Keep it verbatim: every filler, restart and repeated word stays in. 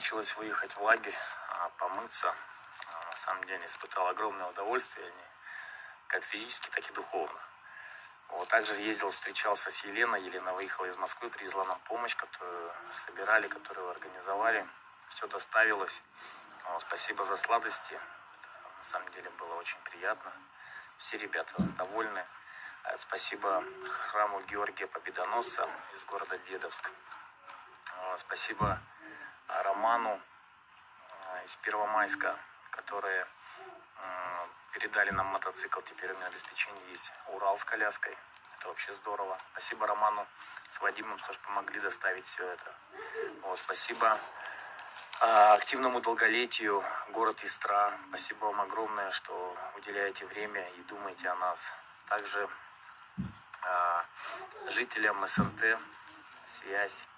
получилось выехать в лагерь, помыться. На самом деле испытал огромное удовольствие, как физически, так и духовно. Вот, также ездил, встречался с Еленой. Елена выехала из Москвы, привезла нам помощь, которую собирали, которую организовали. Все доставилось. Вот, спасибо за сладости. Это, на самом деле было очень приятно. Все ребята довольны. Спасибо храму Георгия Победоносца из города Дедовск. Спасибо Роману из Первомайска, которые передали нам мотоцикл. Теперь у меня обеспечение есть. Урал с коляской. Это вообще здорово. Спасибо Роману с Вадимом, что помогли доставить все это. Вот, спасибо активному долголетию город Истра. Спасибо вам огромное, что уделяете время и думаете о нас. Также жителям СНТ связь.